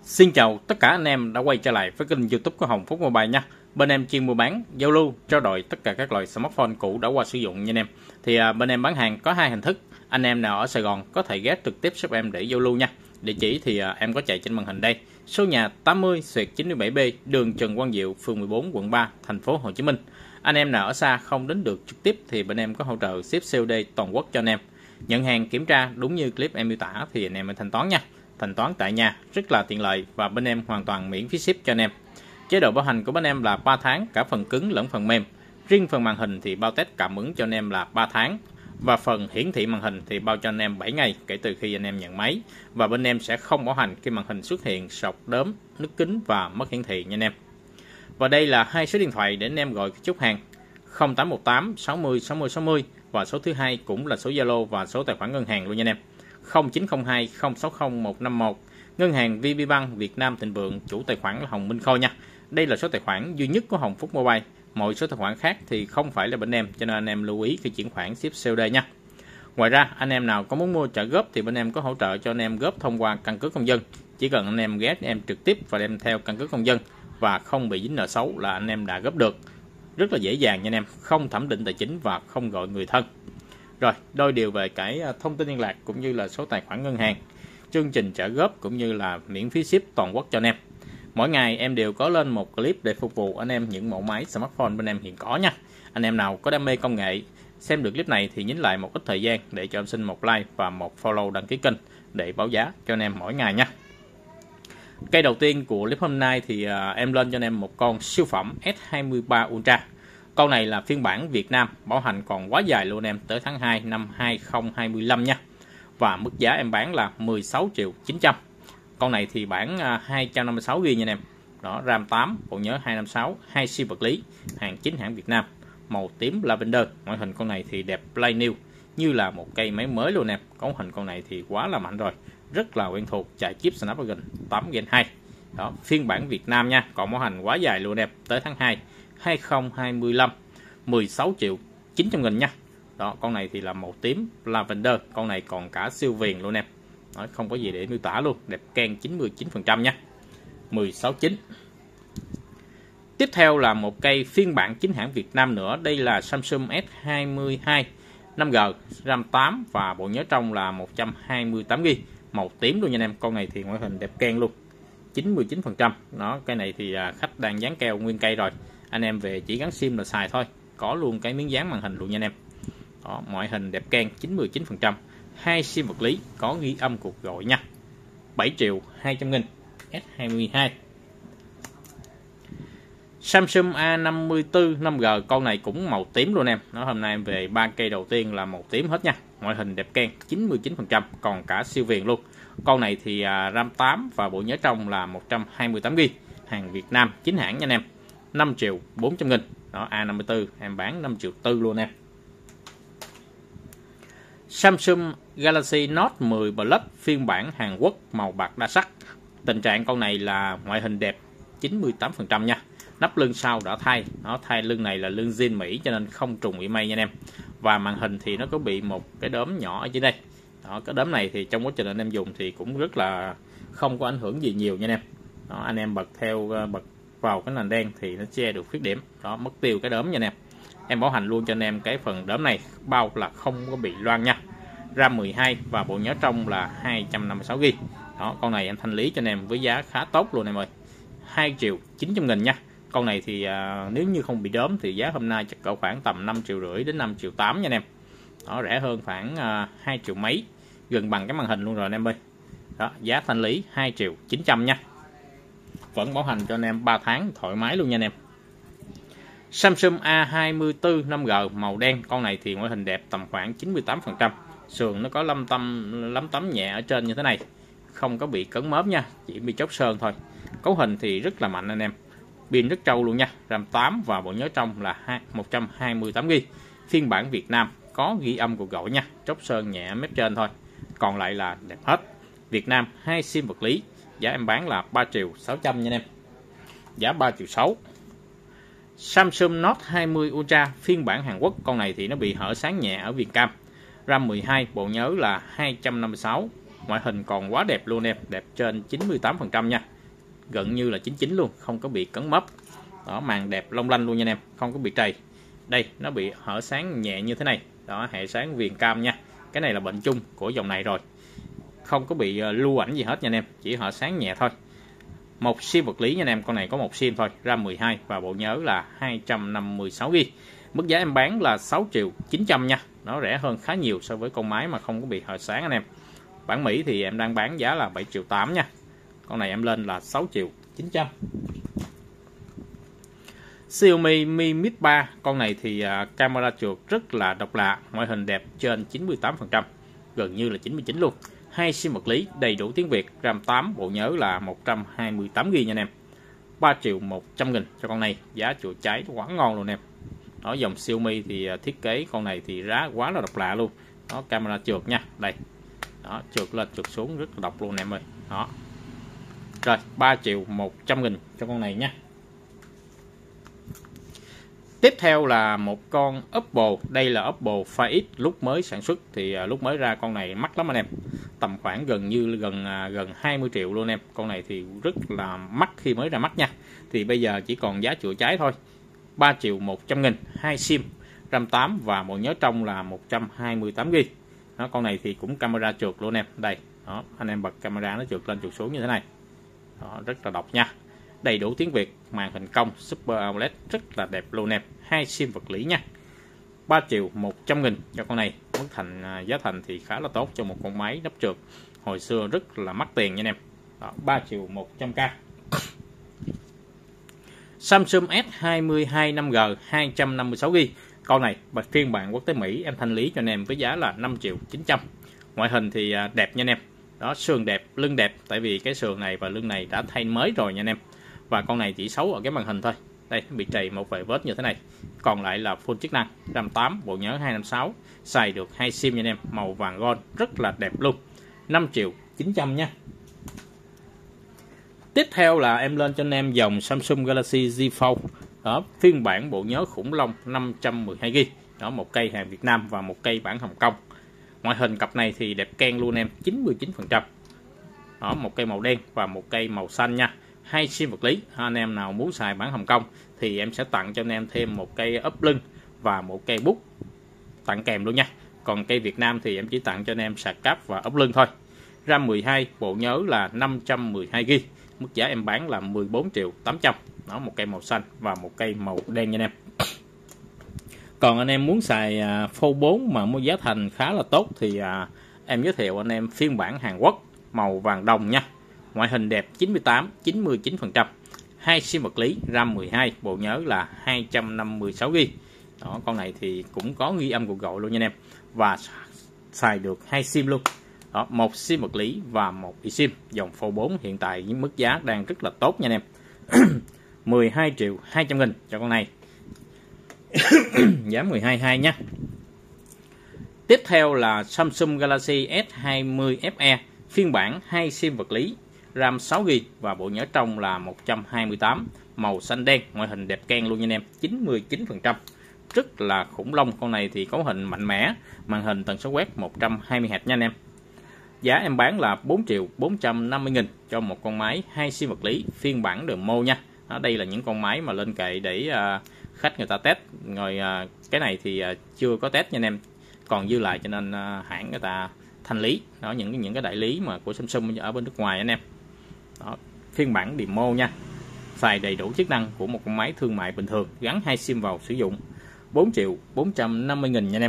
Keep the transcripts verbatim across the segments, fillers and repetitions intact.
Xin chào tất cả anh em đã quay trở lại với kênh YouTube của Hồng Phúc Mobile nha. Bên em chuyên mua bán, giao lưu, trao đổi tất cả các loại smartphone cũ đã qua sử dụng nha anh em. Thì à, bên em bán hàng có hai hình thức. Anh em nào ở Sài Gòn có thể ghé trực tiếp shop em để giao lưu nha. Địa chỉ thì à, em có chạy trên màn hình đây. Số nhà tám mươi chín mươi bảy B, đường Trần Quang Diệu, phường mười bốn, quận ba, thành phố Hồ Chí Minh. Anh em nào ở xa không đến được trực tiếp thì bên em có hỗ trợ ship xê ô đê toàn quốc cho anh em. Nhận hàng kiểm tra đúng như clip em miêu tả thì anh em mới thanh toán nha. Thanh toán tại nhà rất là tiện lợi và bên em hoàn toàn miễn phí ship cho anh em. Chế độ bảo hành của bên em là ba tháng cả phần cứng lẫn phần mềm. Riêng phần màn hình thì bao test cảm ứng cho anh em là ba tháng và phần hiển thị màn hình thì bao cho anh em bảy ngày kể từ khi anh em nhận máy, và bên em sẽ không bảo hành khi màn hình xuất hiện sọc, đốm, nứt kính và mất hiển thị nha anh em. Và đây là hai số điện thoại để anh em gọi chốt hàng: không tám một tám sáu mươi sáu mươi sáu mươi, và số thứ hai cũng là số Zalo và số tài khoản ngân hàng luôn nha anh em. không chín không hai không sáu không một năm một, ngân hàng vê bê Bank Việt Nam Thịnh Vượng, chủ tài khoản là Hồng Minh Khôi nha. Đây là số tài khoản duy nhất của Hồng Phúc Mobile, mọi số tài khoản khác thì không phải là bên em, cho nên anh em lưu ý khi chuyển khoản ship xê ô đê nha. Ngoài ra anh em nào có muốn mua trả góp thì bên em có hỗ trợ cho anh em góp thông qua căn cước công dân. Chỉ cần anh em ghé em trực tiếp và đem theo căn cước công dân và không bị dính nợ xấu là anh em đã góp được. Rất là dễ dàng nha anh em, không thẩm định tài chính và không gọi người thân. Rồi, đôi điều về cái thông tin liên lạc cũng như là số tài khoản ngân hàng, chương trình trả góp cũng như là miễn phí ship toàn quốc cho anh em. Mỗi ngày em đều có lên một clip để phục vụ anh em những mẫu máy smartphone bên em hiện có nha. Anh em nào có đam mê công nghệ xem được clip này thì nhấn lại một ít thời gian để cho em xin một like và một follow đăng ký kênh để báo giá cho anh em mỗi ngày nha. Cây đầu tiên của clip hôm nay thì em lên cho anh em một con siêu phẩm S hai mươi ba Ultra. Con này là phiên bản Việt Nam, bảo hành còn quá dài luôn em, tới tháng hai năm hai không hai lăm nha. Và mức giá em bán là mười sáu triệu chín trăm. Con này thì bản hai trăm năm mươi sáu gi ga bai nha anh em. Đó, RAM tám, bộ nhớ hai năm sáu, hai sim vật lý, hàng chính hãng Việt Nam, màu tím lavender. Ngoại hình con này thì đẹp play new, như là một cây máy mới luôn em. Cấu hình con này thì quá là mạnh rồi, rất là quen thuộc, chạy chip Snapdragon tám gen hai. Đó, phiên bản Việt Nam nha, còn bảo hành quá dài luôn em, tới tháng hai hai không hai lăm, mười sáu triệu chín trăm nghìn nha. Đó, con này thì là màu tím lavender, con này còn cả siêu viền luôn em. Đó, không có gì để miêu tả luôn, đẹp ken chín mươi chín phần trăm nha, mười sáu chín. Tiếp theo là một cây phiên bản chính hãng Việt Nam nữa, đây là Samsung S hai mươi hai năm G, RAM tám và bộ nhớ trong là một trăm hai mươi tám gi ga bai, màu tím luôn nha anh em. Con này thì ngoại hình đẹp ken luôn, chín mươi chín phần trăm. Đó, cái này thì khách đang dán keo nguyên cây rồi, anh em về chỉ gắn sim là xài thôi, có luôn cái miếng dán màn hình luôn nha anh em. Đó, ngoại hình đẹp ken chín mươi chín phần trăm, hai sim vật lý, có ghi âm cuộc gọi nha, bảy triệu hai trăm nghìn. S hai mươi hai. Samsung A năm mươi tư năm G, con này cũng màu tím luôn em. Nó hôm nay em về ba cây đầu tiên là màu tím hết nha. Ngoại hình đẹp ken chín mươi chín phần trăm, còn cả siêu viền luôn. Con này thì RAM tám và bộ nhớ trong là một trăm hai mươi tám gi ga bai, hàng Việt Nam chính hãng nha anh em. năm triệu bốn trăm nghìn. Đó, A năm mươi tư em bán năm triệu tư luôn em. Samsung Galaxy Note mười Plus phiên bản Hàn Quốc, màu bạc đa sắc. Tình trạng con này là ngoại hình đẹp chín mươi tám phần trăm nha. Nắp lưng sau đã thay, nó thay lưng này là lưng zin Mỹ cho nên không trùng email nha anh em. Và màn hình thì nó có bị một cái đốm nhỏ ở dưới đây. Đó, cái đốm này thì trong quá trình anh em dùng thì cũng rất là không có ảnh hưởng gì nhiều nha anh em. Đó, anh em bật theo bật vào cái nền đen thì nó che được khuyết điểm. Đó, mất tiêu cái đốm nha anh em. Em bảo hành luôn cho anh em cái phần đốm này, bao là không có bị loang nha. RAM mười hai và bộ nhớ trong là hai trăm năm mươi sáu gi ga bai. Đó, con này em thanh lý cho anh em với giá khá tốt luôn em ơi, hai triệu chín trăm nghìn nha. Con này thì à, nếu như không bị đốm thì giá hôm nay chắc cỡ khoảng tầm năm triệu rưỡi đến năm triệu tám nha anh em. Đó, rẻ hơn khoảng à, hai triệu mấy, gần bằng cái màn hình luôn rồi anh em ơi. Đó, giá thanh lý hai triệu chín trăm nha. Vẫn bảo hành cho anh em ba tháng thoải mái luôn nha anh em. Samsung A hai mươi tư năm G màu đen, con này thì ngoại hình đẹp tầm khoảng chín mươi tám phần trăm. Sườn nó có lăm tăm lấm tấm nhẹ ở trên như thế này, không có bị cấn mớp nha, chỉ bị chóc sơn thôi. Cấu hình thì rất là mạnh anh em, pin rất trâu luôn nha. RAM tám và bộ nhớ trong là một trăm hai mươi tám gi ga bai, phiên bản Việt Nam, có ghi âm cuộc gọi nha, chóc sơn nhẹ mép trên thôi, còn lại là đẹp hết. Việt Nam, hai sim vật lý, giá em bán là ba triệu sáu trăm nha anh em, giá ba triệu sáu. Samsung Note hai mươi Ultra phiên bản Hàn Quốc, con này thì nó bị hở sáng nhẹ ở viền cam. RAM mười hai, bộ nhớ là hai trăm năm mươi sáu, ngoại hình còn quá đẹp luôn em, đẹp trên chín mươi tám phần trăm nha. gần như là chín chín luôn, không có bị cấn mấp. Đó, màn đẹp long lanh luôn nha anh em, không có bị trầy. Đây nó bị hở sáng nhẹ như thế này. Đó, hệ sáng viền cam nha. Cái này là bệnh chung của dòng này rồi, không có bị lưu ảnh gì hết nha anh em, chỉ hở sáng nhẹ thôi. Một sim vật lý nha anh em, con này có một sim thôi, RAM mười hai và bộ nhớ là hai trăm năm mươi sáu gi bi. Mức giá em bán là sáu triệu chín trăm nha, nó rẻ hơn khá nhiều so với con máy mà không có bị hở sáng anh em. Bản Mỹ thì em đang bán giá là bảy triệu tám nha, con này em lên là sáu triệu chín trăm. Xiaomi Mi Mix ba, con này thì uh, camera trượt rất là độc lạ, ngoại hình đẹp trên chín mươi tám phần trăm, gần như là chín mươi chín luôn. Hai sim vật lý, đầy đủ tiếng Việt, RAM tám, bộ nhớ là một trăm hai mươi tám gi bi nha anh em. ba triệu một trăm nghìn cho con này, giá chữa cháy quá ngon luôn em. Đó, dòng Xiaomi thì uh, thiết kế con này thì giá quá là độc lạ luôn. Đó, camera trượt nha, đây. Đó, trượt lên trượt xuống rất là độc luôn em ơi. Đó. Rồi, ba triệu một trăm nghìn cho con này nha. Tiếp theo là một con Oppo, đây là Oppo Find X, lúc mới sản xuất thì uh, lúc mới ra con này mắc lắm anh em. Tầm khoảng gần như gần uh, gần hai mươi triệu luôn em. Con này thì rất là mắc khi mới ra mắt nha. Thì bây giờ chỉ còn giá chữa cháy thôi. ba triệu một trăm nghìn, hai sim, RAM tám và bộ nhớ trong là một trăm hai mươi tám gi bi. Đó, con này thì cũng camera trượt luôn em. Đây, đó, anh em bật camera nó trượt lên trượt xuống như thế này. Đó, rất là độc nha. Đầy đủ tiếng Việt, màn hình cong Super a mô led rất là đẹp luôn em. Hai sim vật lý nha. ba triệu một trăm nghìn cho con này. Mức thành giá thành thì khá là tốt cho một con máy nắp trượt hồi xưa, rất là mắc tiền nha anh em. Đó, ba triệu một trăm k. Samsung S hai mươi hai năm G hai trăm năm mươi sáu gi bi. Con này phiên bản quốc tế Mỹ em thanh lý cho anh em với giá là năm triệu chín trăm. Ngoại hình thì đẹp nha anh em. Đó, sườn đẹp, lưng đẹp, tại vì cái sườn này và lưng này đã thay mới rồi nha anh em. Và con này chỉ xấu ở cái màn hình thôi. Đây, bị trầy một vài vết như thế này. Còn lại là full chức năng, RAM tám, bộ nhớ hai trăm năm mươi sáu, xài được hai sim nha anh em, màu vàng gold rất là đẹp luôn. năm triệu chín trăm nha. Tiếp theo là em lên cho anh em dòng Samsung Galaxy Z Fold. Đó, phiên bản bộ nhớ khủng long năm trăm mười hai gi bi. Đó, một cây hàng Việt Nam và một cây bản Hồng Kông. Ngoại hình cặp này thì đẹp keng luôn em, chín mươi chín phần trăm. Đó, một cây màu đen và một cây màu xanh nha. Hai sim vật lý, anh em nào muốn xài bản Hồng Kông thì em sẽ tặng cho anh em thêm một cây ốp lưng và một cây bút tặng kèm luôn nha. Còn cây Việt Nam thì em chỉ tặng cho anh em sạc cáp và ốp lưng thôi. RAM mười hai, bộ nhớ là năm trăm mười hai gi bi. Mức giá em bán là mười bốn triệu tám trăm. Đó, một cây màu xanh và một cây màu đen nha anh em. Còn anh em muốn xài uh, Fold bốn mà mua giá thành khá là tốt thì uh, em giới thiệu anh em phiên bản Hàn Quốc màu vàng đồng nha. Ngoại hình đẹp chín mươi tám, chín mươi chín phần trăm. Hai sim vật lý, RAM mười hai, bộ nhớ là hai trăm năm mươi sáu gi bi. Đó, con này thì cũng có ghi âm cuộc gọi luôn nha anh em. Và xài được hai sim luôn. Đó, một sim vật lý và một eSIM. Dòng Fold bốn hiện tại những mức giá đang rất là tốt nha anh em. mười hai triệu hai trăm nghìn cho con này. Giá mười hai hai nha. Tiếp theo là Samsung Galaxy S hai mươi ép e, phiên bản hai sim vật lý, RAM sáu gi bi và bộ nhớ trong là một trăm hai mươi tám, màu xanh đen, ngoại hình đẹp keng luôn nha anh em, chín mươi chín phần trăm. Rất là khủng long, con này thì cấu hình mạnh mẽ, màn hình tần số quét một trăm hai mươi héc nha anh em. Giá em bán là bốn triệu bốn trăm năm mươi nghìn cho một con máy hai sim vật lý phiên bản demo nha. Đó, đây là những con máy mà lên kệ để uh, khách người ta test, rồi uh, cái này thì uh, chưa có test nha anh em, còn dư lại cho nên uh, hãng người ta thanh lý. Đó, những những cái đại lý mà của Samsung ở bên nước ngoài anh em. Đó, phiên bản demo nha, xài đầy đủ chức năng của một con máy thương mại bình thường, gắn hai sim vào sử dụng. Bốn triệu bốn trăm năm mươi nghìn nha anh em.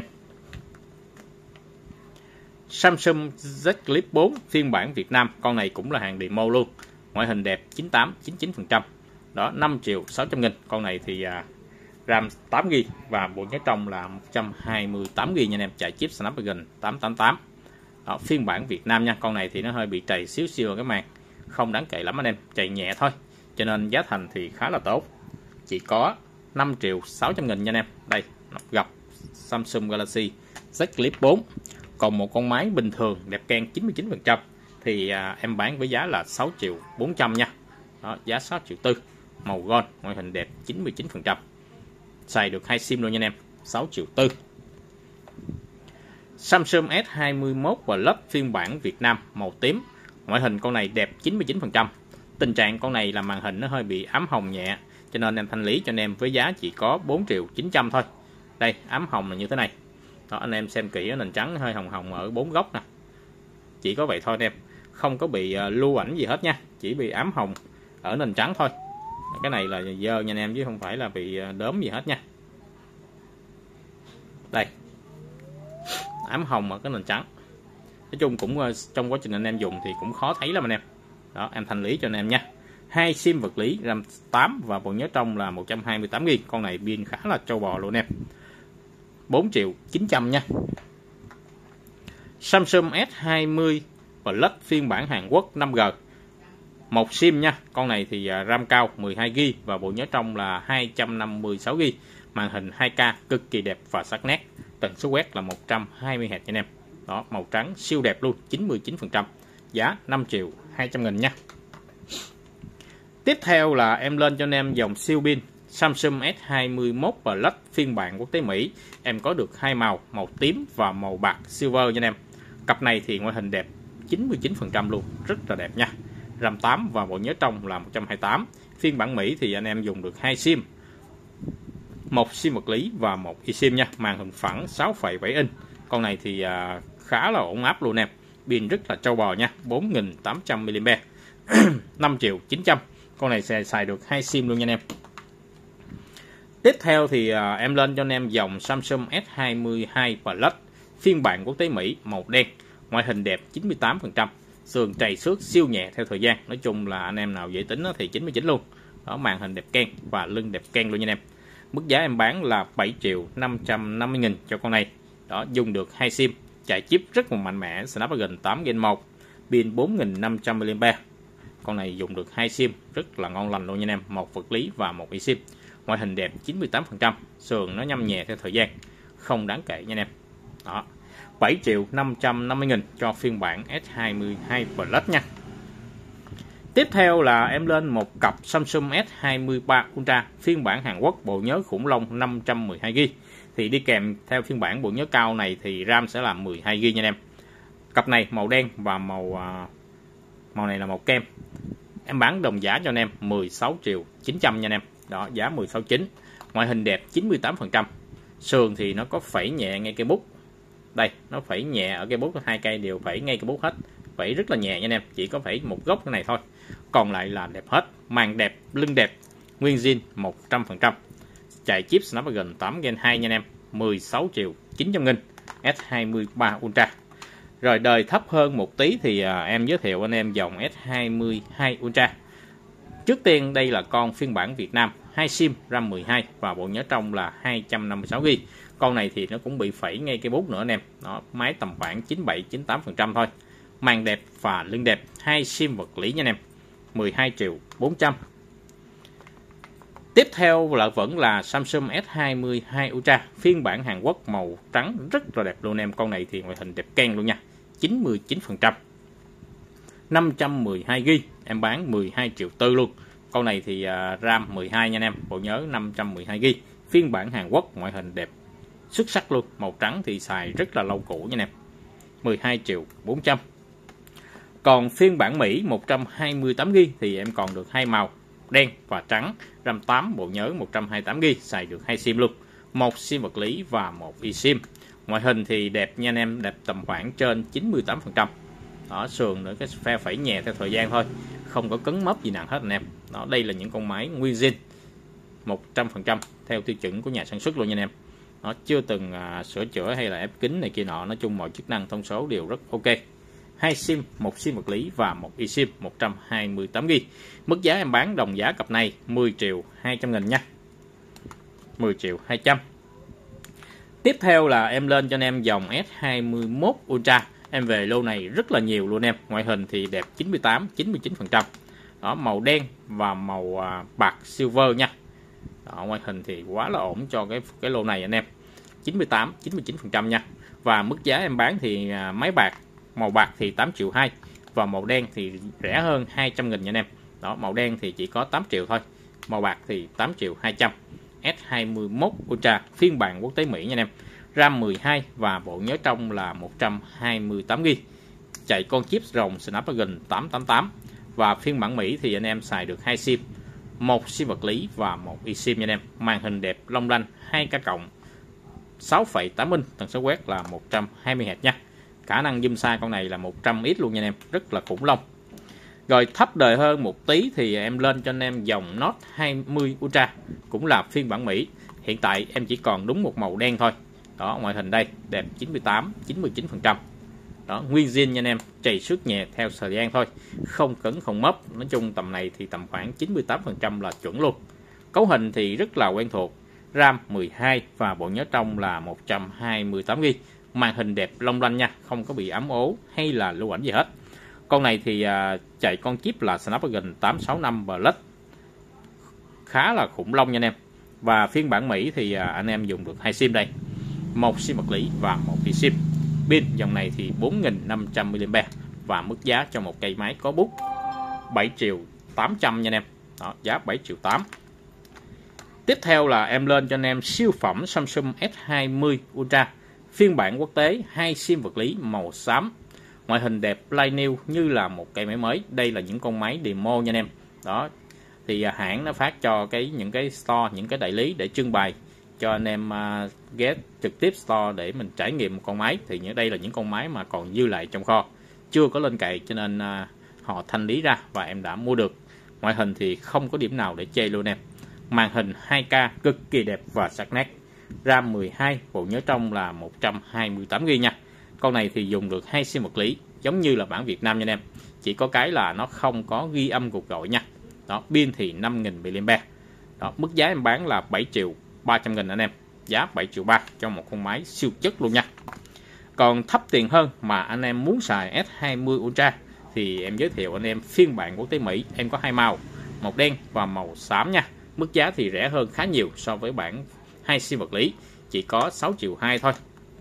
Samsung Z Flip bốn phiên bản Việt Nam, con này cũng là hàng demo luôn, ngoại hình đẹp chín mươi tám, chín mươi chín phần trăm. Đó, năm triệu sáu trăm nghìn. Con này thì uh, RAM tám gi bi và bộ nhớ trong là một trăm hai mươi tám gi bi nha anh em, chạy chip Snapdragon tám tám tám. Đó, phiên bản Việt Nam nha. Con này thì nó hơi bị trầy xíu xíu cái màn, không đáng kể lắm anh em, chạy nhẹ thôi, cho nên giá thành thì khá là tốt, chỉ có năm triệu sáu trăm nghìn nha anh em. Đây, gặp Samsung Galaxy Z Flip bốn. Còn một con máy bình thường đẹp keng chín mươi chín phần trăm thì à, em bán với giá là sáu triệu bốn trăm nha. Đó, giá sáu triệu tư, màu gold, ngoại hình đẹp chín mươi chín phần trăm. Xài được hai sim luôn nha anh em, sáu triệu tư. Samsung S hai mươi mốt Plus phiên bản Việt Nam, màu tím. Ngoại hình con này đẹp chín mươi chín phần trăm. Tình trạng con này là màn hình nó hơi bị ám hồng nhẹ, cho nên em thanh lý cho anh em với giá chỉ có bốn triệu chín trăm thôi. Đây, ám hồng là như thế này. Đó, anh em xem kỹ, nền trắng hơi hồng hồng ở bốn góc nè. Chỉ có vậy thôi anh em, không có bị uh, lưu ảnh gì hết nha, chỉ bị ám hồng ở nền trắng thôi. Cái này là dơ nha anh em, chứ không phải là bị đốm gì hết nha. Đây, ám hồng ở cái nền trắng. Nói chung cũng uh, trong quá trình anh em dùng thì cũng khó thấy lắm anh em. Đó, em thanh lý cho anh em nha. Hai sim vật lý, RAM tám và bộ nhớ trong là một trăm hai mươi tám gi ga bai. Con này pin khá là trâu bò luôn em. bốn triệu chín trăm nha. Samsung S hai mươi Plus phiên bản Hàn Quốc năm G. Một sim nha. Con này thì RAM cao mười hai gi ga bai và bộ nhớ trong là hai trăm năm mươi sáu gi ga bai. Màn hình hai K cực kỳ đẹp và sắc nét. Tần số quét là một trăm hai mươi héc nha anh em. Đó, màu trắng siêu đẹp luôn, chín mươi chín phần trăm. Giá năm triệu hai trăm nghìn nha. Tiếp theo là em lên cho anh em dòng siêu pin Samsung S hai mươi mốt Plus phiên bản quốc tế Mỹ. Em có được hai màu, màu tím và màu bạc silver nha anh em. Cặp này thì ngoại hình đẹp chín mươi chín phần trăm luôn, rất là đẹp nha. RAM tám và bộ nhớ trong là một trăm hai mươi tám. Phiên bản Mỹ thì anh em dùng được hai sim, một sim vật lý và một eSIM nha. Màn hình phẳng sáu phẩy bảy inch. Con này thì à, khá là ổn áp luôn em. Pin rất là trâu bò nha, bốn nghìn tám trăm mi li am pe. năm triệu chín trăm. Con này sẽ xài được hai sim luôn nha anh em. Tiếp theo thì à, em lên cho anh em dòng Samsung S hai mươi hai Plus phiên bản quốc tế Mỹ màu đen. Ngoại hình đẹp chín mươi tám phần trăm. Sườn trầy xước siêu nhẹ theo thời gian. Nói chung là anh em nào dễ tính thì chín mươi chín luôn. Đó, màn hình đẹp ken và lưng đẹp ken luôn nha anh em. Mức giá em bán là bảy triệu năm trăm năm mươi nghìn cho con này. Đó, dùng được hai sim, chạy chip rất là mạnh mẽ Snapdragon tám gen một, pin bốn nghìn năm trăm mi li am pe. Con này dùng được hai sim, rất là ngon lành luôn nha anh em, một vật lý và một eSIM. Ngoại hình đẹp chín mươi tám phần trăm, sườn nó nhăm nhẹ theo thời gian, không đáng kể nha anh em. Đó, bảy triệu năm trăm năm mươi nghìn cho phiên bản S hai mươi hai Plus nha. Tiếp theo là em lên một cặp Samsung S hai mươi ba Ultra phiên bản Hàn Quốc, bộ nhớ khủng long năm trăm mười hai gi ga bai. Thì đi kèm theo phiên bản bộ nhớ cao này thì RAM sẽ là mười hai gi ga bai nha em. Cặp này màu đen và màu màu này là màu kem. Em bán đồng giá cho anh em mười sáu triệu chín trăm nha anh em. Đó, giá mười sáu triệu chín trăm. Ngoại hình đẹp chín mươi tám phần trăm. Sườn thì nó có phẩy nhẹ ngay cây bút. Đây, nó phẩy nhẹ ở cây bút, hai cây đều phẩy ngay cây bút hết. Phẩy rất là nhẹ nha anh em, chỉ có phẩy một góc cái này thôi. Còn lại là đẹp hết, màn đẹp, lưng đẹp, nguyên zin một trăm phần trăm. Chạy chip Snapdragon tám gen hai nha anh em, mười sáu triệu chín trăm nghìn. S hai mươi ba Ultra. Rồi đời thấp hơn một tí thì à, em giới thiệu anh em dòng S hai mươi hai Ultra. Trước tiên đây là con phiên bản Việt Nam, hai sim, RAM mười hai và bộ nhớ trong là hai trăm năm mươi sáu gi ga bai. Con này thì nó cũng bị phẩy ngay cây bút nữa anh em. Nó máy tầm khoảng chín mươi bảy chín mươi tám phần trăm thôi. Màn đẹp và lưng đẹp, hai sim vật lý nha anh em. mười hai triệu bốn trăm. Tiếp theo là vẫn là Samsung S hai mươi hai Ultra phiên bản Hàn Quốc màu trắng rất là đẹp luôn em. Con này thì ngoại hình đẹp ken luôn nha, chín mươi chín phần trăm. năm trăm mười hai gi ga bai, em bán mười hai triệu tư luôn. Con này thì uh, RAM mười hai nha anh em, bộ nhớ năm trăm mười hai gi ga bai. Phiên bản Hàn Quốc, ngoại hình đẹp xuất sắc luôn, màu trắng thì xài rất là lâu cũ nha anh em. mười hai triệu bốn trăm. Còn phiên bản Mỹ một trăm hai mươi tám gi ga bai thì em còn được hai màu, đen và trắng, RAM tám, bộ nhớ một trăm hai mươi tám gi ga bai, xài được hai sim luôn, một sim vật lý và một eSIM. Ngoại hình thì đẹp nha anh em, đẹp tầm khoảng trên chín mươi tám phần trăm. Đó, sườn nữa cái phe phẩy nhẹ theo thời gian thôi, không có cấn mốc gì nặng hết anh em. Đó, đây là những con máy nguyên zin một trăm phần trăm theo tiêu chuẩn của nhà sản xuất luôn nha anh em. Nó chưa từng à, sửa chữa hay là ép kính này kia nọ, nói chung mọi chức năng thông số đều rất ok. Hai sim, một sim vật lý và một eSIM, một trăm hai mươi tám gi ga bai. Mức giá em bán đồng giá cặp này mười triệu hai trăm nghìn nha. mười triệu hai trăm. Tiếp theo là em lên cho anh em dòng S hai mươi mốt Ultra. Em về lô này rất là nhiều luôn em. Ngoại hình thì đẹp chín mươi tám chín mươi chín phần trăm. Đó, màu đen và màu à, bạc silver nha. Đó, ngoại hình thì quá là ổn cho cái cái lô này anh em. chín mươi tám chín mươi chín phần trăm nha. Và mức giá em bán thì à, máy bạc, màu bạc thì tám triệu hai và màu đen thì rẻ hơn hai trăm nghìn nha anh em. Đó, màu đen thì chỉ có tám triệu thôi. Màu bạc thì tám triệu hai trăm. S hai mươi mốt Ultra phiên bản quốc tế Mỹ nha anh em. RAM mười hai và bộ nhớ trong là một trăm hai mươi tám gi ga bai. Chạy con chip rồng Snapdragon tám tám tám. Và phiên bản Mỹ thì anh em xài được hai sim, một sim vật lý và một eSIM nha anh em. Màn hình đẹp long lanh, hai K cộng, sáu phẩy tám inch, tần số quét là một trăm hai mươi héc nha. Khả năng zoom xa con này là một trăm x luôn nha anh em, rất là khủng long. Rồi thấp đời hơn một tí thì em lên cho anh em dòng Note hai mươi Ultra, cũng là phiên bản Mỹ. Hiện tại em chỉ còn đúng một màu đen thôi. Đó, ngoại hình đây đẹp chín mươi tám chín mươi chín phần trăm. Đó, nguyên zin nha anh em, trầy xước nhẹ theo thời gian thôi, không cứng không mấp. Nói chung tầm này thì tầm khoảng chín mươi tám phần trăm là chuẩn luôn. Cấu hình thì rất là quen thuộc, RAM mười hai và bộ nhớ trong là một trăm hai mươi tám gi ga bai. Màn hình đẹp long lanh nha, không có bị ấm ố hay là lưu ảnh gì hết. Con này thì à, chạy con chip là Snapdragon tám sáu năm Plus, khá là khủng long nha anh em. Và phiên bản Mỹ thì à, anh em dùng được hai sim đây, một sim vật lý và một eSIM. Pin dòng này thì bốn nghìn năm trăm mi li am pe và mức giá cho một cây máy có bút bảy triệu tám trăm nha anh em. Đó, giá bảy triệu tám. Tiếp theo là em lên cho anh em siêu phẩm Samsung S hai mươi Ultra, phiên bản quốc tế, hai sim vật lý màu xám. Ngoại hình đẹp play new như là một cây máy mới. Đây là những con máy demo nha anh em. Đó, thì hãng nó phát cho cái những cái store, những cái đại lý để trưng bày cho anh em uh, ghé trực tiếp store để mình trải nghiệm một con máy. Thì những đây là những con máy mà còn dư lại trong kho, chưa có lên cày, cho nên uh, họ thanh lý ra và em đã mua được. Ngoại hình thì không có điểm nào để chê luôn em. Màn hình hai K cực kỳ đẹp và sắc nét. RAM mười hai, bộ nhớ trong là một trăm hai mươi tám gi ga bai nha. Con này thì dùng được hai sim vật lý giống như là bản Việt Nam nha anh em. Chỉ có cái là nó không có ghi âm cuộc gọi nha. Đó, pin thì năm nghìn mi li am pe. Đó, mức giá em bán là bảy triệu ba trăm nghìn anh em. Giá bảy triệu ba cho một con máy siêu chất luôn nha. Còn thấp tiền hơn mà anh em muốn xài S hai mươi Ultra thì em giới thiệu anh em phiên bản quốc tế Mỹ. Em có hai màu, màu đen và màu xám nha. Mức giá thì rẻ hơn khá nhiều so với bản hai sim vật lý, chỉ có sáu triệu hai thôi.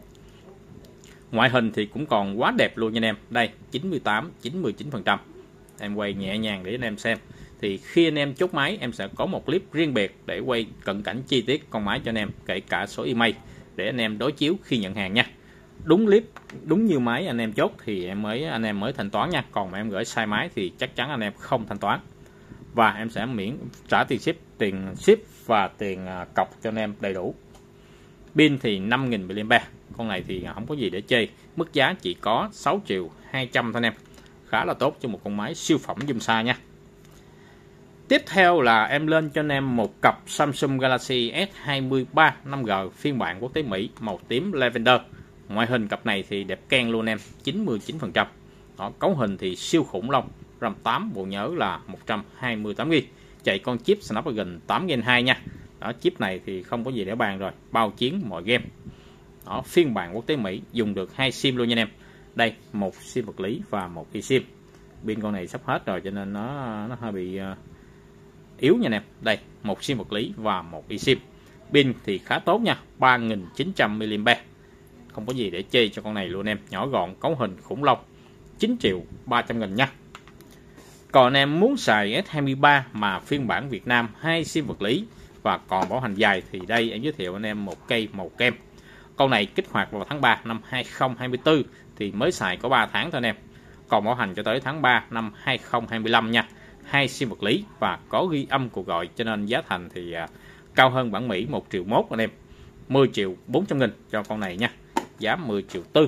Ngoại hình thì cũng còn quá đẹp luôn nha anh em. Đây, chín mươi tám chín mươi chín phần trăm. Em quay nhẹ nhàng để anh em xem. Thì khi anh em chốt máy, em sẽ có một clip riêng biệt để quay cận cảnh chi tiết con máy cho anh em, kể cả số email để anh em đối chiếu khi nhận hàng nha. Đúng clip, đúng như máy anh em chốt thì em mới anh em mới thanh toán nha. Còn mà em gửi sai máy thì chắc chắn anh em không thanh toán. Và em sẽ miễn trả tiền ship, tiền ship và tiền cọc cho anh em đầy đủ. Pin thì năm nghìn mi li am pe. Con này thì không có gì để chê. Mức giá chỉ có sáu triệu hai trăm thôi anh em. Khá là tốt cho một con máy siêu phẩm zoom xa nha. Tiếp theo là em lên cho anh em một cặp Samsung Galaxy S hai mươi ba năm G phiên bản quốc tế Mỹ, màu tím Lavender. Ngoại hình cặp này thì đẹp keng luôn em, chín mươi chín phần trăm. Đó, cấu hình thì siêu khủng long, RAM tám, bộ nhớ là một trăm hai mươi tám gi ga bai. Chạy con chip Snapdragon tám gen hai nha. Đó, chip này thì không có gì để bàn rồi, bao chiến mọi game. Đó, phiên bản quốc tế Mỹ, dùng được hai sim luôn nha anh em. Đây, một sim vật lý và một eSIM. Pin con này sắp hết rồi cho nên nó nó hơi bị uh, yếu nha anh em. Đây, một sim vật lý và một eSIM. Pin thì khá tốt nha, ba nghìn chín trăm mi li am pe. Không có gì để chê cho con này luôn em, nhỏ gọn, cấu hình khủng long, chín triệu ba trăm nghìn nha. Còn anh em muốn xài S hai mươi ba mà phiên bản Việt Nam, hai sim vật lý và còn bảo hành dài thì đây em giới thiệu anh em một cây màu kem. Con này kích hoạt vào tháng ba năm hai nghìn không trăm hai mươi tư thì mới xài có ba tháng thôi anh em. Còn bảo hành cho tới tháng ba năm hai nghìn không trăm hai mươi lăm nha. Hai sim vật lý và có ghi âm cuộc gọi, cho nên giá thành thì à, cao hơn bản Mỹ một triệu một anh em. mười triệu bốn trăm nghìn cho con này nha. Giá mười triệu tư.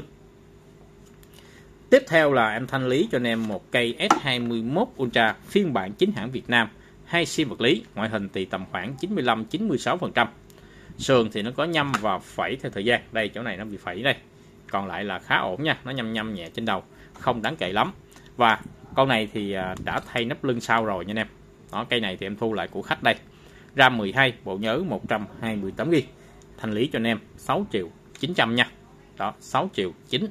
Tiếp theo là em thanh lý cho anh em một cây S hai mươi mốt Ultra phiên bản chính hãng Việt Nam, hai sim vật lý, ngoại hình thì tầm khoảng chín mươi lăm chín mươi sáu phần trăm. Sườn thì nó có nhâm và phẩy theo thời gian. Đây, chỗ này nó bị phẩy đây. Còn lại là khá ổn nha, nó nhâm nhâm nhẹ trên đầu, không đáng kể lắm. Và con này thì đã thay nắp lưng sau rồi nha anh em. Đó, cây này thì em thu lại của khách đây. RAM mười hai, bộ nhớ một trăm hai mươi tám gi ga bai. Thanh lý cho anh em sáu triệu chín trăm nha. Đó, sáu triệu chín.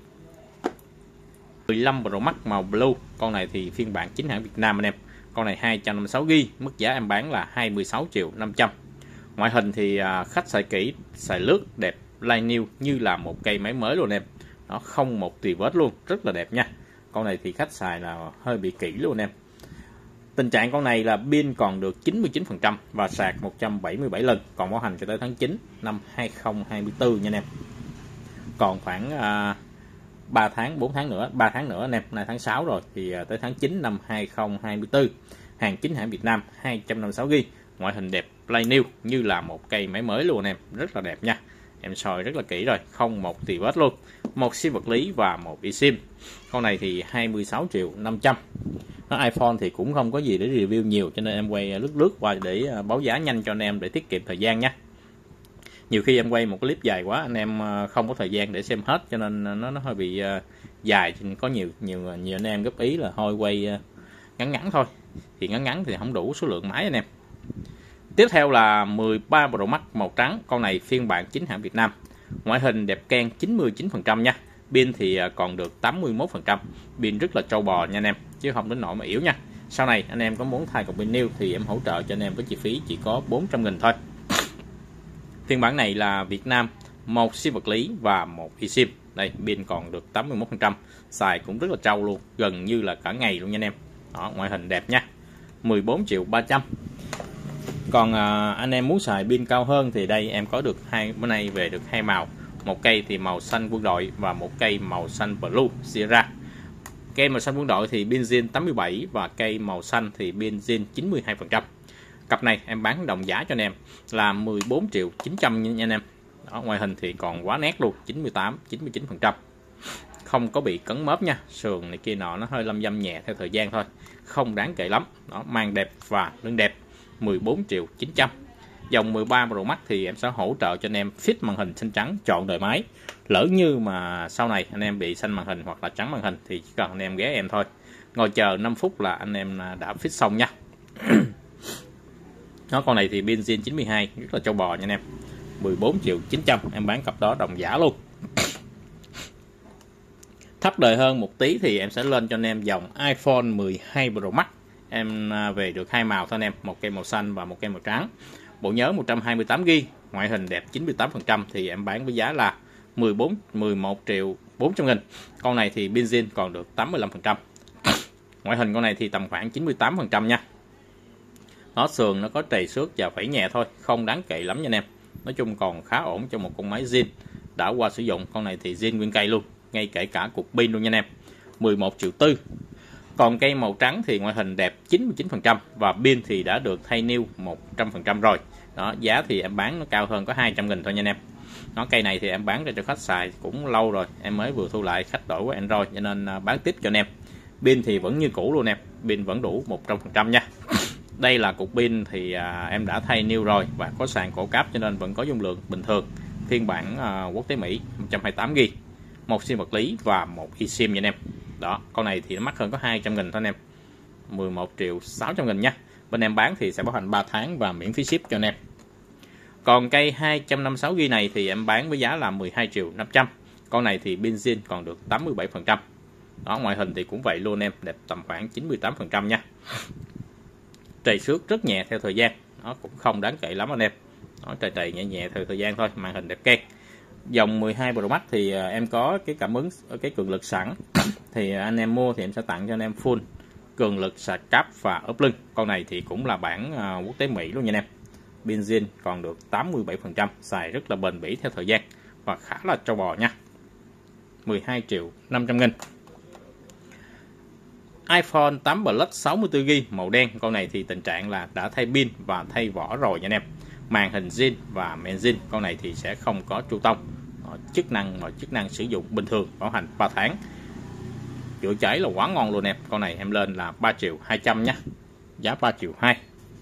mười lăm Pro Max màu blue. Con này thì phiên bản chính hãng Việt Nam anh em. Con này hai trăm năm mươi sáu gi ga bai, mức giá em bán là hai mươi sáu triệu năm trăm. Ngoại hình thì khách xài kỹ, xài lướt đẹp, like new như là một cây máy mới luôn em. Nó không một tì vết luôn, rất là đẹp nha. Con này thì khách xài là hơi bị kỹ luôn em. Tình trạng con này là pin còn được chín mươi chín phần trăm và sạc một trăm bảy mươi bảy lần, còn bảo hành cho tới tháng chín năm hai nghìn không trăm hai mươi tư nha anh em. Còn khoảng à, ba tháng bốn tháng nữa, ba tháng nữa anh em, nay tháng sáu rồi thì tới tháng chín năm hai không hai tư. Hàng chính hãng Việt Nam, hai trăm năm mươi sáu gi ga bai, ngoại hình đẹp, play new như là một cây máy mới luôn anh em, rất là đẹp nha. Em soi rất là kỹ rồi, không một tì vết luôn. Một sim vật lý và một eSIM. Con này thì hai mươi sáu triệu năm trăm. Nó iPhone thì cũng không có gì để review nhiều, cho nên em quay lướt lướt qua để báo giá nhanh cho anh em để tiết kiệm thời gian nha. Nhiều khi em quay một clip dài quá, anh em không có thời gian để xem hết, cho nên nó nó hơi bị dài. Có nhiều nhiều nhiều anh em góp ý là thôi quay ngắn ngắn thôi, thì ngắn ngắn thì không đủ số lượng máy anh em. Tiếp theo là mười ba Pro Max màu trắng. Con này phiên bản chính hãng Việt Nam, ngoại hình đẹp keng chín mươi chín phần trăm nha. Pin thì còn được tám mươi mốt phần trăm, pin rất là trâu bò nha anh em, chứ không đến nỗi mà yếu nha. Sau này anh em có muốn thay cục pin new thì em hỗ trợ cho anh em với chi phí chỉ có bốn trăm nghìn thôi. Phiên bản này là Việt Nam, một sim vật lý và một eSIM. Đây, pin còn được tám mươi mốt phần trăm, xài cũng rất là trâu luôn, gần như là cả ngày luôn nha anh em. Đó, ngoại hình đẹp nha. mười bốn triệu ba trăm. Còn à, anh em muốn xài pin cao hơn thì đây em có được hai, bữa nay về được hai màu, một cây thì màu xanh quân đội và một cây màu xanh blue Sierra. Cây màu xanh quân đội thì pin zin tám mươi bảy và cây màu xanh thì pin zin chín mươi hai phần trăm. Cặp này em bán đồng giá cho anh em là mười bốn triệu chín trăm nha anh em. Đó, ngoại hình thì còn quá nét luôn, chín mươi tám chín mươi chín phần trăm. Không có bị cấn mớp nha, sườn này kia nọ nó hơi lâm dâm nhẹ theo thời gian thôi, không đáng kể lắm. Đó, mang đẹp và lưng đẹp, mười bốn triệu chín trăm. Dòng mười ba Pro Max thì em sẽ hỗ trợ cho anh em fit màn hình xanh trắng trọn đời máy. Lỡ như mà sau này anh em bị xanh màn hình hoặc là trắng màn hình thì chỉ cần anh em ghé em thôi, ngồi chờ năm phút là anh em đã fit xong nha. Đó, con này thì pin zin chín mươi hai, rất là trâu bò nha anh em, mười bốn triệu chín trăm. Em bán cặp đó đồng giá luôn. Thấp đời hơn một tí thì em sẽ lên cho anh em dòng iPhone mười hai Pro Max. Em về được hai màu thôi anh em, một cây màu xanh và một cây màu trắng. Bộ nhớ một trăm hai mươi tám gi ga bai, ngoại hình đẹp chín mươi tám phần trăm thì em bán với giá là mười bốn mười một triệu bốn trăm nghìn. Con này thì pin zin còn được tám mươi lăm phần trăm. Ngoại hình con này thì tầm khoảng chín mươi tám phần trăm nha. Nó sườn nó có trầy xước và phẩy nhẹ thôi, không đáng kể lắm nha anh em. Nói chung còn khá ổn cho một con máy zin đã qua sử dụng. Con này thì zin nguyên cây luôn, ngay kể cả cục pin luôn nha anh em, mười một triệu tư. Còn cây màu trắng thì ngoại hình đẹp chín mươi chín phần trăm và pin thì đã được thay new một trăm phần trăm rồi. Đó, giá thì em bán nó cao hơn có hai trăm nghìn thôi nha anh em. Nó cây này thì em bán ra cho khách xài cũng lâu rồi, em mới vừa thu lại, khách đổi qua Android cho nên bán tiếp cho anh em. Pin thì vẫn như cũ luôn em, pin vẫn đủ một trăm phần trăm nha. Đây là cục pin thì à, em đã thay new rồi và có sàn cổ cáp cho nên vẫn có dung lượng bình thường. Phiên bản à, quốc tế Mỹ một trăm hai mươi tám gi ga bai, một sim vật lý và một eSIM nha anh em. Đó, con này thì nó mắc hơn có hai trăm nghìn thôi anh em, mười một triệu sáu trăm nghìn nha. Bên em bán thì sẽ bảo hành ba tháng và miễn phí ship cho anh em. Còn cây hai trăm năm mươi sáu gi ga bai này thì em bán với giá là mười hai triệu năm trăm. Con này thì pin zin còn được tám mươi bảy phần trăm. Đó, ngoại hình thì cũng vậy luôn em, đẹp tầm khoảng chín mươi tám phần trăm nha. Trầy xước rất nhẹ theo thời gian, nó cũng không đáng kể lắm anh em. Nó trầy trầy nhẹ nhẹ theo thời gian thôi, màn hình đẹp keng. Dòng mười hai Pro Max thì em có cái cảm ứng cái cường lực sẵn, thì anh em mua thì em sẽ tặng cho anh em full cường lực sạc cáp và ốp lưng. Con này thì cũng là bản quốc tế Mỹ luôn nha anh em. Pin zin còn được tám mươi bảy phần trăm, xài rất là bền bỉ theo thời gian và khá là trâu bò nha. mười hai triệu năm trăm nghìn. iPhone tám Plus sáu mươi tư gi ga bai màu đen. Con này thì tình trạng là đã thay pin và thay vỏ rồi nha anh em. Màn hình zin và men zin. Con này thì sẽ không có tru tông. Chức năng và chức năng sử dụng bình thường, bảo hành ba tháng. Chữa cháy là quá ngon luôn em. Con này em lên là ba triệu hai trăm nha. Giá ba triệu hai.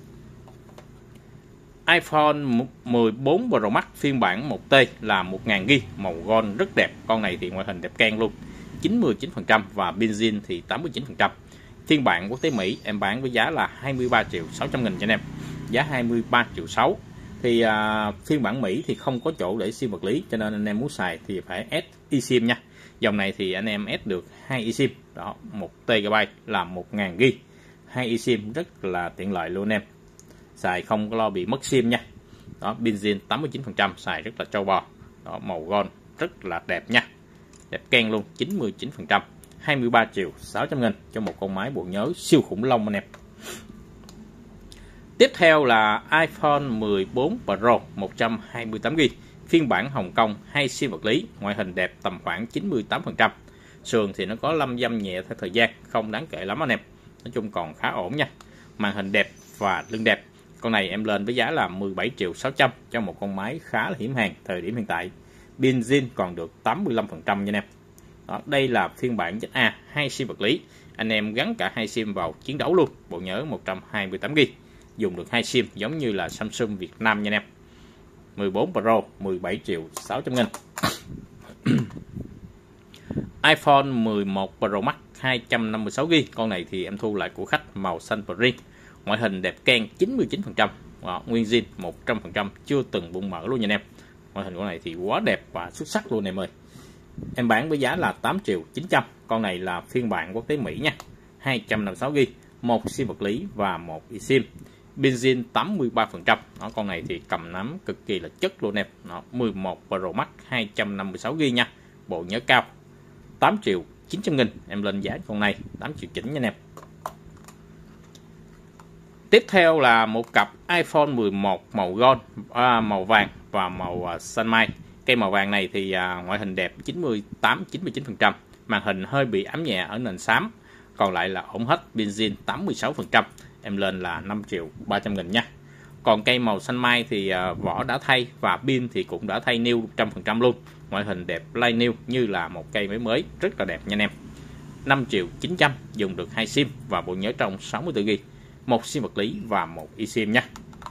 iPhone mười bốn Pro Max phiên bản một T là một nghìn gi ga bai màu gold rất đẹp. Con này thì ngoại hình đẹp keng luôn, chín mươi chín phần trăm và pin zin thì tám mươi chín phần trăm. Phiên bản quốc tế Mỹ em bán với giá là hai mươi ba triệu sáu trăm nghìn cho anh em. Giá hai mươi ba triệu sáu. Thì à, phiên bản Mỹ thì không có chỗ để sim vật lý, cho nên anh em muốn xài thì phải ép eSIM nha. Dòng này thì anh em ép được hai eSIM. Đó, một tê bai là một nghìn gi ga bai. Hai eSIM rất là tiện lợi luôn em. Xài không có lo bị mất sim nha. Đó, pin zin tám mươi chín phần trăm, xài rất là trâu bò. Đó, màu gold rất là đẹp nha. Đẹp keng luôn, chín mươi chín phần trăm. hai mươi ba triệu sáu trăm nghìn cho một con máy bộ nhớ siêu khủng long anh em. Tiếp theo là iPhone mười bốn Pro một trăm hai mươi tám gi ga bai phiên bản Hồng Kông, hai sim vật lý, ngoại hình đẹp tầm khoảng chín mươi tám phần trăm. Sườn thì nó có lâm dâm nhẹ theo thời gian, không đáng kể lắm anh em. Nói chung còn khá ổn nha. Màn hình đẹp và lưng đẹp. Con này em lên với giá là mười bảy triệu sáu trăm cho một con máy khá là hiếm hàng thời điểm hiện tại. Pin zin còn được tám mươi lăm phần trăm nha anh em. Đó, đây là phiên bản Z A hai sim vật lý. Anh em gắn cả hai sim vào chiến đấu luôn. Bộ nhớ một trăm hai mươi tám gi ga bai. Dùng được hai sim giống như là Samsung Việt Nam nha anh em. mười bốn Pro mười bảy triệu sáu trăm nghìn. iPhone mười một Pro Max hai trăm năm mươi sáu gi ga bai. Con này thì em thu lại của khách màu xanh Print. Ngoại hình đẹp keng chín mươi chín phần trăm. Đó, nguyên zin một trăm phần trăm, chưa từng bung mở luôn nha anh em. Ngoại hình con này thì quá đẹp và xuất sắc luôn em ơi. Em bán với giá là tám triệu chín trăm. Con này là phiên bản quốc tế Mỹ nha. hai trăm năm mươi sáu gi ga bai, một sim vật lý và một eSIM. Pin zin tám mươi ba phần trăm. Đó, con này thì cầm nắm cực kỳ là chất luôn em. Đó, mười một Pro Max hai trăm năm mươi sáu gi ga bai nha. Bộ nhớ cao. tám triệu chín trăm nghìn. Em lên giá con này tám triệu chín nha anh em. Tiếp theo là một cặp iPhone mười một màu gold, à, màu vàng và màu à, xanh mai. Cây màu vàng này thì à, ngoại hình đẹp chín mươi tám chín mươi chín phần trăm. Màn hình hơi bị ám nhẹ ở nền xám. Còn lại là ổn hết. Pin zin tám mươi sáu phần trăm. Em lên là năm triệu ba trăm nghìn nha. Còn cây màu xanh mai thì à, vỏ đã thay và pin thì cũng đã thay new một trăm phần trăm luôn. Ngoại hình đẹp light new như là một cây máy mới, rất là đẹp nha anh em. năm triệu chín trăm, dùng được hai sim và bộ nhớ trong sáu mươi tư gi ga bai. Một sim vật lý và một eSIM nha.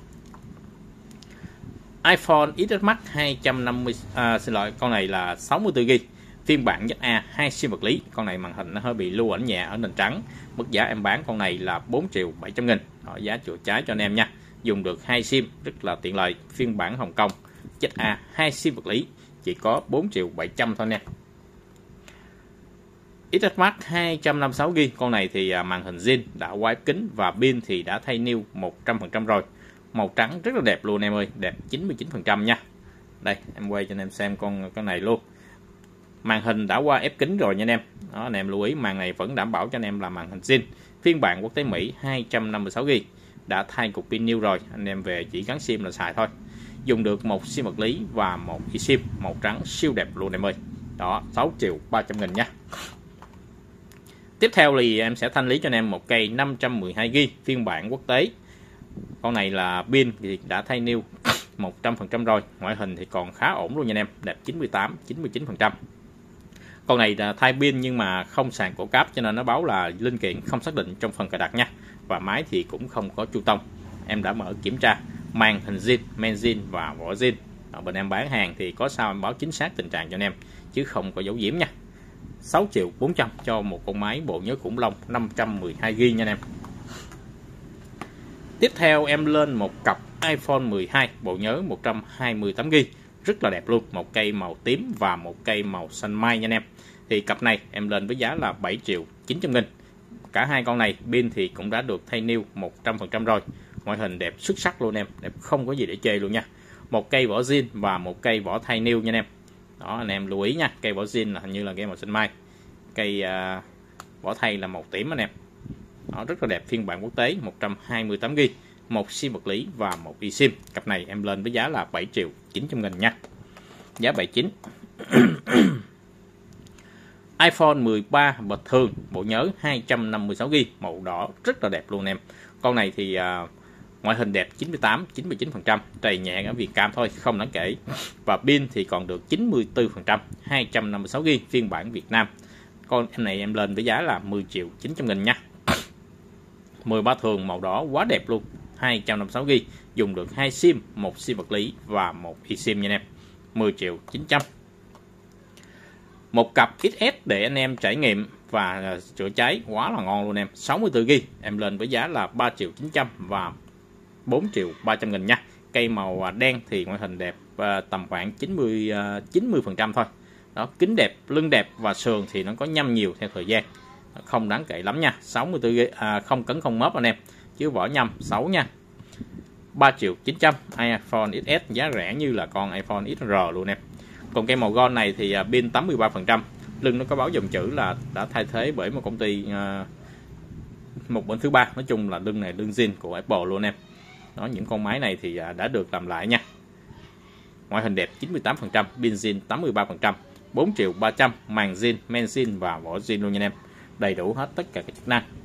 iPhone ích ét Max hai trăm năm mươi, à, xin lỗi, con này là sáu mươi tư gi ga bai. Phiên bản Z A hai sim vật lý. Con này màn hình nó hơi bị lưu ảnh nhẹ ở nền trắng. Mức giá em bán con này là bốn triệu bảy trăm nghìn. Đó, giá chữa cháy cho anh em nha. Dùng được hai sim rất là tiện lợi. Phiên bản Hồng Kông Z A hai sim vật lý chỉ có bốn triệu bảy trăm thôi nha. ích ét Max hai trăm năm mươi sáu gi ga bai. Con này thì màn hình zin đã quay kính và pin thì đã thay new một trăm phần trăm rồi. Màu trắng rất là đẹp luôn em ơi, đẹp chín mươi chín phần trăm nha. Đây, em quay cho anh em xem con con này luôn. Màn hình đã qua ép kính rồi nha anh em. Đó, anh em lưu ý màn này vẫn đảm bảo cho anh em là màn hình zin. Phiên bản quốc tế Mỹ hai trăm năm mươi sáu gi ga bai. Đã thay cục pin new rồi, anh em về chỉ gắn sim là xài thôi. Dùng được một sim vật lý và một eSIM, màu trắng siêu đẹp luôn em ơi. Đó, sáu triệu ba trăm nghìn nha. Tiếp theo thì em sẽ thanh lý cho anh em một cây năm trăm mười hai gi ga bai phiên bản quốc tế. Con này là pin thì đã thay new một trăm phần trăm rồi. Ngoại hình thì còn khá ổn luôn nha anh em, đẹp chín mươi tám chín mươi chín phần trăm. Con này là thay pin nhưng mà không sàn cổ cáp cho nên nó báo là linh kiện không xác định trong phần cài đặt nha. Và máy thì cũng không có chu tông. Em đã mở kiểm tra màn hình zin, men zin và vỏ zin. Ở bên em bán hàng thì có sao em báo chính xác tình trạng cho anh em chứ không có giấu giếm nha. sáu triệu bốn trăm cho một con máy bộ nhớ khủng long năm trăm mười hai gi ga bai nha anh em. Tiếp theo em lên một cặp iPhone mười hai bộ nhớ một trăm hai mươi tám gi ga bai, rất là đẹp luôn, một cây màu tím và một cây màu xanh mai nha anh em. Thì cặp này em lên với giá là bảy triệu chín trăm nghìn. Cả hai con này pin thì cũng đã được thay new một trăm phần trăm rồi. Ngoại hình đẹp xuất sắc luôn em, đẹp không có gì để chê luôn nha. Một cây vỏ zin và một cây vỏ thay new nha anh em. Đó, anh em lưu ý nha, cây vỏ zin là hình như là cây màu xanh mai, cây uh, vỏ thay là màu tím anh em. Đó, rất là đẹp, phiên bản quốc tế một trăm hai mươi tám gi ga bai, một sim vật lý và một eSIM. Cặp này em lên với giá là bảy triệu chín trăm nghìn nha. Giá bảy mươi chín. iPhone mười ba bậc thường bộ nhớ hai trăm năm mươi sáu gi ga bai, màu đỏ rất là đẹp luôn em. Con này thì uh, ngoại hình đẹp chín mươi tám chín mươi chín phần trăm, trầy nhẹ ở viền cam thôi, không đáng kể. Và pin thì còn được chín mươi tư phần trăm, hai trăm năm mươi sáu gi ga bai, phiên bản Việt Nam. Con em này em lên với giá là mười triệu chín trăm nghìn nha. mười ba thường màu đỏ quá đẹp luôn, hai trăm năm mươi sáu gi ga bai, dùng được hai sim, một sim vật lý và một eSIM nha anh em. mười triệu chín trăm. Một cặp ích ét để anh em trải nghiệm và chữa cháy quá là ngon luôn em, sáu mươi tư gi ga bai, em lên với giá là ba triệu chín trăm và bốn triệu ba trăm nghìn nha. Cây màu đen thì ngoại hình đẹp, tầm khoảng chín mươi chín mươi phần trăm thôi. Đó, kính đẹp, lưng đẹp và sườn thì nó có nhăm nhiều theo thời gian, không đáng kể lắm nha. sáu mươi tư gi ga bai, à, không cấn không móp anh em, chứ vỏ nhăm xấu nha. ba triệu chín trăm, iPhone ích ét giá rẻ như là con iPhone ích rờ luôn em. Còn cây màu gold này thì pin tám mươi ba phần trăm, lưng nó có báo dòng chữ là đã thay thế bởi một công ty uh, một bên thứ ba. Nói chung là lưng này lưng zin của Apple luôn em. Đó, những con máy này thì đã được làm lại nha. Ngoại hình đẹp chín mươi tám phần trăm, pin zin tám mươi ba phần trăm, bốn triệu ba trăm, màn zin, men zin và vỏ zin luôn nha anh em. Đầy đủ hết tất cả các chức năng.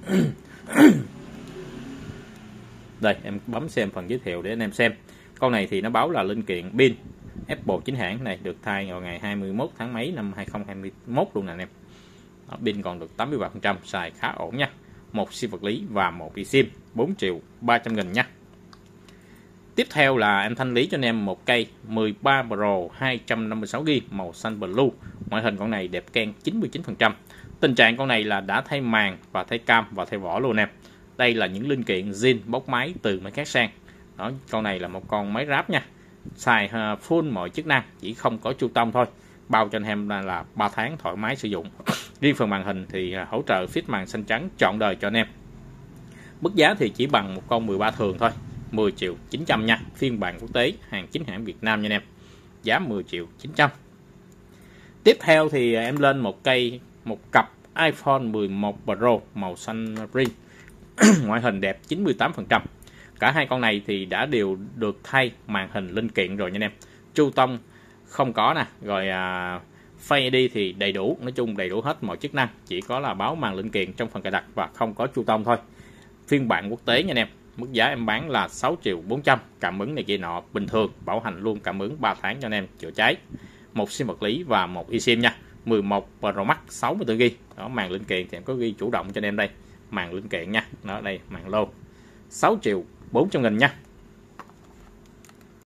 Đây em bấm xem phần giới thiệu để anh em xem. Con này thì nó báo là linh kiện pin Apple chính hãng này, được thay vào ngày hai mươi mốt tháng mấy năm hai không hai mốt luôn nè anh em. Pin còn được tám mươi ba phần trăm, xài khá ổn nha. Một sim vật lý và một eSIM, bốn triệu ba trăm nghìn nha. Tiếp theo là em thanh lý cho anh em một cây mười ba Pro hai trăm năm mươi sáu gi ga bai màu xanh blue. Ngoại hình con này đẹp keng chín mươi chín phần trăm. Tình trạng con này là đã thay màn và thay cam và thay vỏ luôn em. Đây là những linh kiện zin bóc máy từ máy khác sang. Đó, con này là một con máy ráp nha. Xài full mọi chức năng, chỉ không có chu tông thôi. Bao cho anh em là, là ba tháng thoải mái sử dụng. Riêng phần màn hình thì hỗ trợ fit màn xanh trắng trọn đời cho anh em. Mức giá thì chỉ bằng một con mười ba thường thôi, mười triệu chín trăm nha. Phiên bản quốc tế, hàng chính hãng Việt Nam nha anh em. Giá mười triệu chín trăm. Tiếp theo thì em lên một cây, một cặp iPhone mười một Pro màu xanh ring. Ngoại hình đẹp chín mươi tám phần trăm. Cả hai con này thì đã đều được thay màn hình linh kiện rồi nha anh em. Chu tông không có nè, rồi à, Face ai đi thì đầy đủ, nói chung đầy đủ hết mọi chức năng, chỉ có là báo màn linh kiện trong phần cài đặt và không có chu tông thôi. Phiên bản quốc tế nha anh em. Mức giá em bán là sáu triệu bốn trăm, cảm ứng này kia nọ bình thường, bảo hành luôn cảm ứng ba tháng cho anh em chữa cháy. Một sim vật lý và một eSIM nha. mười một Pro Max sáu mươi tư gi ga bai. Đó, màn linh kiện thì em có ghi chủ động cho anh em đây, màn linh kiện nha. Đó đây, màn lô sáu triệu bốn trăm nghìn nha.